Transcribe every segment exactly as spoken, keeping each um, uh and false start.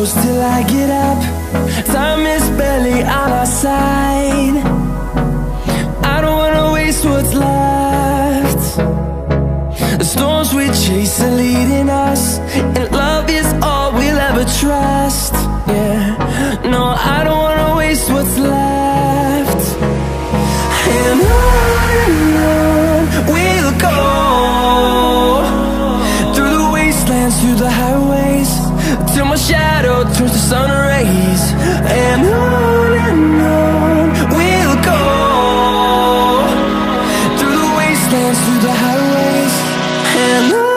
close till I get up. Time is barely on our side. I don't wanna waste what's left. The storms we chase are leading us, and love is all we'll ever trust. Yeah, no, I don't wanna waste what's left. And on and on we'll go, through the wastelands, through the highways, till my shadow turns to sun rays. And on and on we'll go, through the wastelands, through the highways, and on.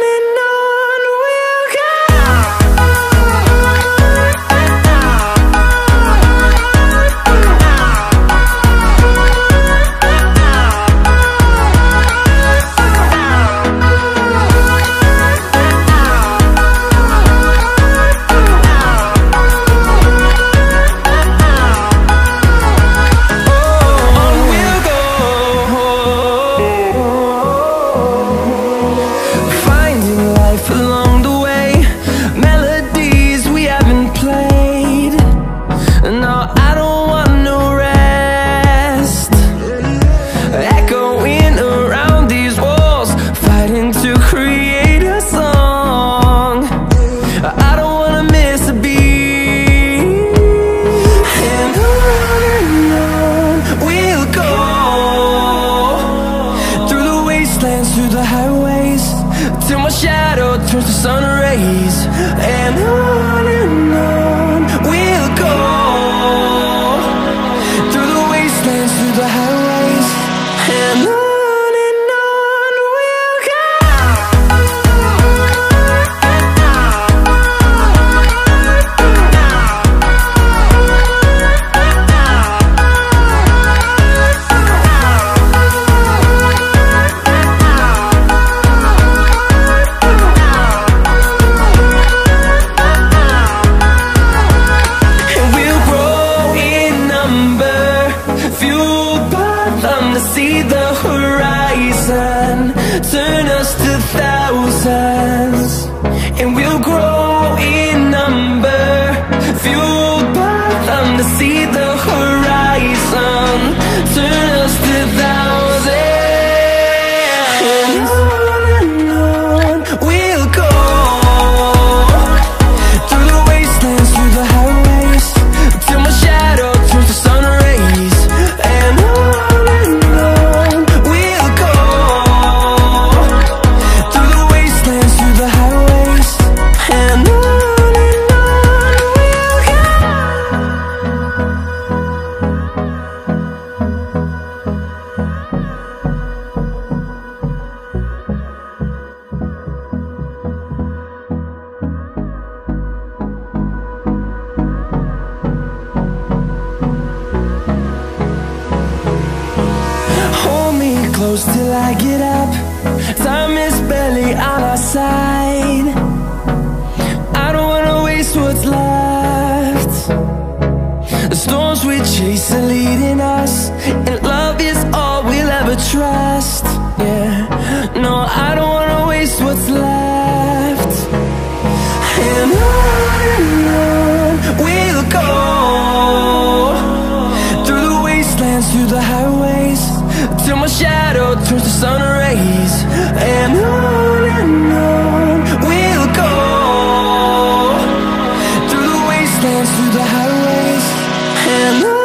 Through the highways, till my shadow turns to sun rays. And on and on we'll go, through the wastelands, through the highways, and on. See the horizon turn us to thousands, and we'll grow in number, fueled by them. To see the horizon turn us to thousands, and on and on we'll go, through the wastelands, through the highways, till my shadow turns to sun rays. And on close till I get up. Time is barely on our side. I don't wanna waste what's left. The storms we chase are leading us, and love is all we'll ever trust. Yeah, no, I don't wanna waste what's left. And on and on we'll go, through the wastelands, through the highways, till my shadow turns to sun rays. And on and on we'll go, through the wastelands, through the highways, and on.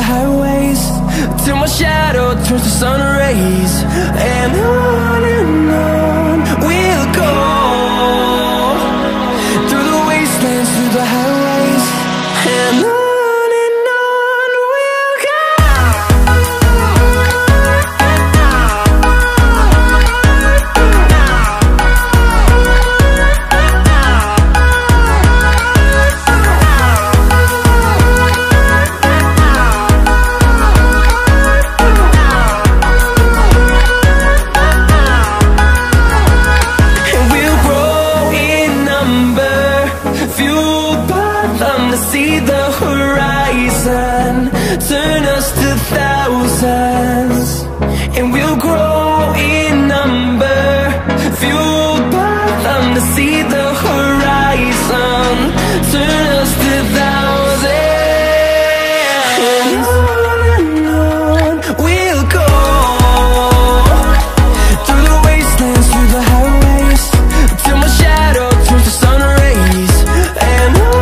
highways, till my shadow turns to sun rays. And on and on we'll go, through the wastelands, through the highways. And on and on we'll go. See the horizon, turn us to thousands, and we'll grow in number, fueled by them. To see the horizon, turn us to thousands, and on and on we'll go, through the wastelands, through the highways, till my shadow turns to sun rays. And on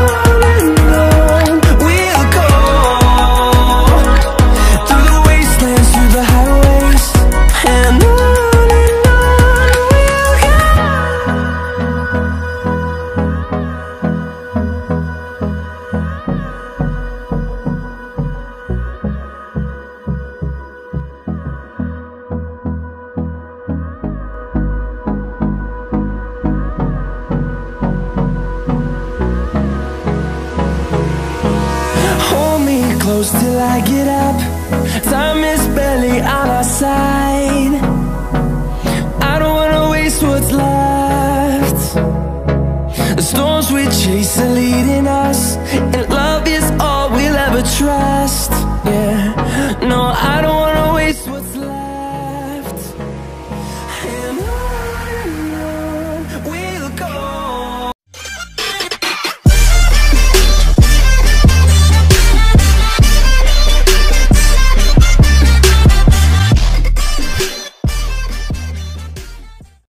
close till I get up. Time is barely on our side. I don't wanna waste what's left. The storms we chase are leading us, and love is all we'll ever trust. Yeah, no, I don't wanna waste what's